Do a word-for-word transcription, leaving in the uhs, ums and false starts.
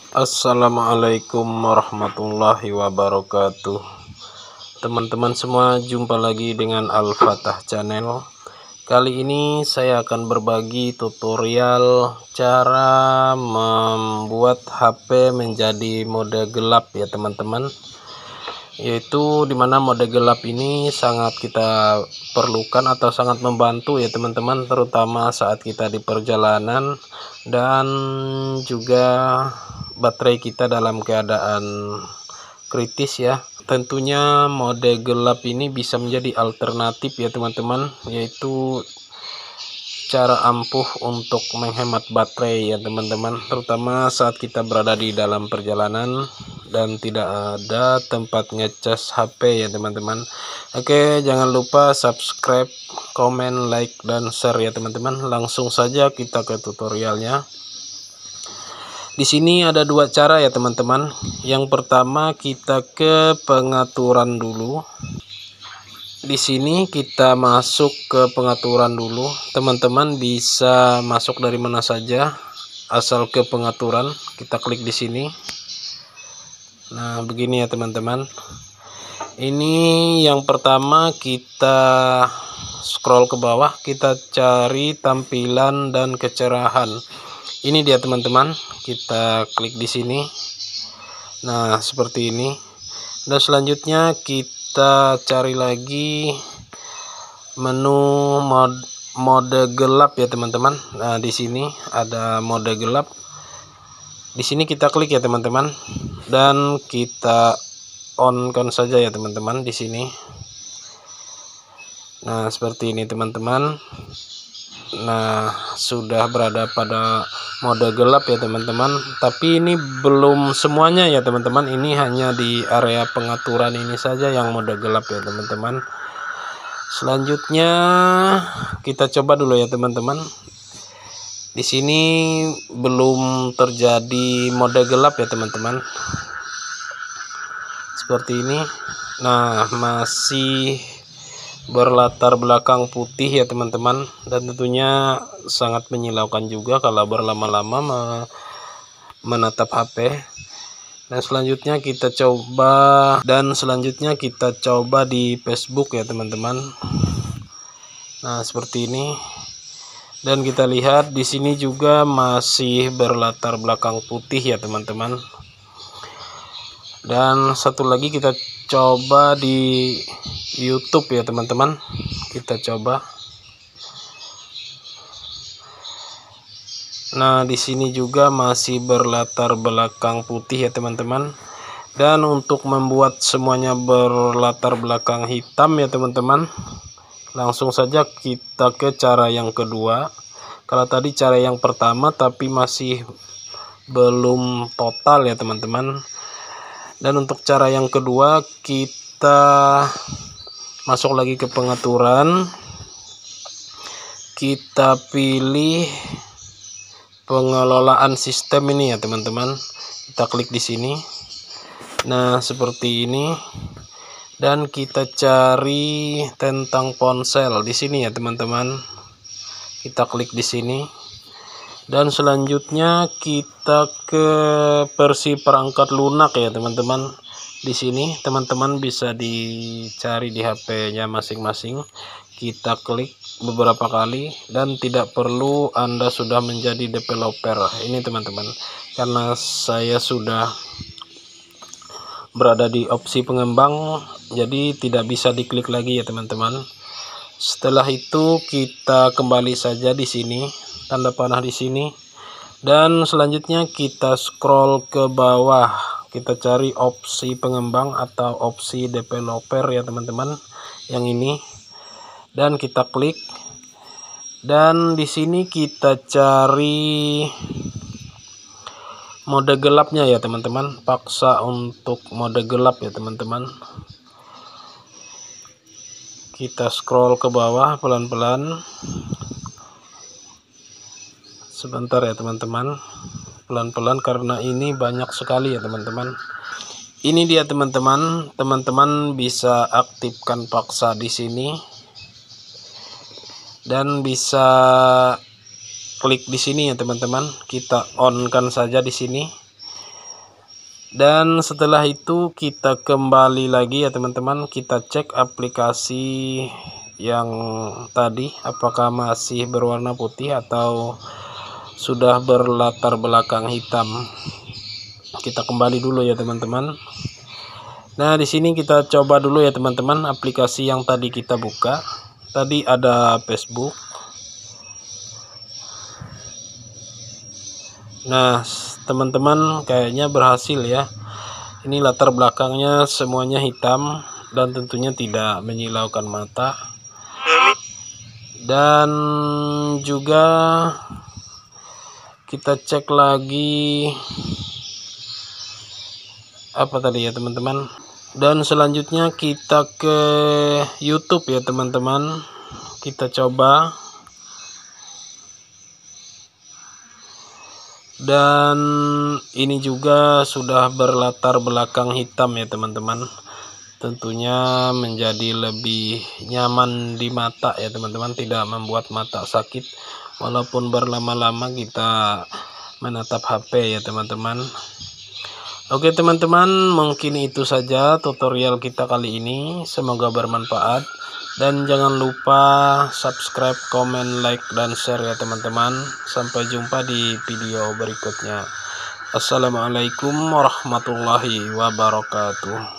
Assalamualaikum warahmatullahi wabarakatuh. Teman-teman semua, jumpa lagi dengan Al-Fatah Channel. Kali ini saya akan berbagi tutorial cara membuat H P menjadi mode gelap ya teman-teman. Yaitu dimana mode gelap ini sangat kita perlukan atau sangat membantu ya teman-teman, terutama saat kita di perjalanan dan juga baterai kita dalam keadaan kritis ya. Tentunya mode gelap ini bisa menjadi alternatif ya teman-teman, yaitu cara ampuh untuk menghemat baterai ya teman-teman, terutama saat kita berada di dalam perjalanan dan tidak ada tempat ngecas H P ya teman-teman. Oke, jangan lupa subscribe, komen, like, dan share ya teman-teman. Langsung saja kita ke tutorialnya. Di sini ada dua cara ya teman-teman. Yang pertama, kita ke pengaturan dulu. Di sini kita masuk ke pengaturan dulu. Teman-teman bisa masuk dari mana saja, asal ke pengaturan. Kita klik di sini. Nah, begini ya teman-teman. Ini yang pertama, kita scroll ke bawah, kita cari tampilan dan kecerahan. Ini dia teman-teman. Kita klik di sini. Nah, seperti ini. Dan selanjutnya kita kita cari lagi menu mode, mode gelap ya teman-teman. Nah, di sini ada mode gelap. Di sini kita klik ya teman-teman, dan kita on kan saja ya teman-teman di sini. Nah, seperti ini teman-teman. Nah, sudah berada pada mode gelap ya teman-teman, tapi ini belum semuanya ya teman-teman. Ini hanya di area pengaturan ini saja yang mode gelap ya teman-teman. Selanjutnya kita coba dulu ya teman-teman. Di sini belum terjadi mode gelap ya teman-teman, seperti ini. Nah, masih berlatar belakang putih ya teman-teman, dan tentunya sangat menyilaukan juga kalau berlama-lama menatap H P. Dan selanjutnya kita coba dan selanjutnya kita coba di Facebook ya teman-teman. Nah, seperti ini. Dan kita lihat di sini juga masih berlatar belakang putih ya teman-teman. Dan satu lagi kita coba di YouTube ya teman-teman. Kita coba. Nah, di sini juga masih berlatar belakang putih ya teman-teman. Dan untuk membuat semuanya berlatar belakang hitam ya teman-teman, langsung saja kita ke cara yang kedua. Kalau tadi cara yang pertama tapi masih belum total ya teman-teman. Dan untuk cara yang kedua, kita masuk lagi ke pengaturan. Kita pilih pengelolaan sistem ini ya teman-teman. Kita klik di sini. Nah, seperti ini. Dan kita cari tentang ponsel di sini ya teman-teman. Kita klik di sini. Dan selanjutnya kita ke versi perangkat lunak ya teman-teman. Di sini teman-teman bisa dicari di H P-nya masing-masing. Kita klik beberapa kali, dan tidak perlu Anda sudah menjadi developer ini teman-teman, karena saya sudah berada di opsi pengembang, jadi tidak bisa diklik lagi ya teman-teman. Setelah itu kita kembali saja di sini, tanda panah di sini, dan selanjutnya kita scroll ke bawah. Kita cari opsi pengembang atau opsi developer ya teman-teman, yang ini, dan kita klik. Dan di sini kita cari mode gelapnya ya teman-teman, paksa untuk mode gelap ya teman-teman. Kita scroll ke bawah pelan-pelan. Sebentar ya teman-teman, pelan-pelan karena ini banyak sekali ya teman-teman. Ini dia teman-teman, teman-teman bisa aktifkan paksa di sini, dan bisa klik di sini ya teman-teman. Kita on kan saja di sini. Dan setelah itu kita kembali lagi ya teman-teman, kita cek aplikasi yang tadi apakah masih berwarna putih atau sudah berlatar belakang hitam. Kita kembali dulu ya teman-teman. Nah, di sini kita coba dulu ya teman-teman aplikasi yang tadi kita buka. Tadi ada Facebook. Nah, teman-teman kayaknya berhasil ya. Ini latar belakangnya semuanya hitam dan tentunya tidak menyilaukan mata. Dan juga kita cek lagi apa tadi ya teman-teman. Dan selanjutnya kita ke YouTube ya teman-teman. Kita coba. Dan ini juga sudah berlatar belakang hitam ya teman-teman, tentunya menjadi lebih nyaman di mata ya teman-teman, tidak membuat mata sakit walaupun berlama-lama kita menatap H P ya teman-teman. Oke teman-teman, mungkin itu saja tutorial kita kali ini, semoga bermanfaat. Dan jangan lupa subscribe, komen, like, dan share ya teman-teman. Sampai jumpa di video berikutnya. Assalamualaikum warahmatullahi wabarakatuh.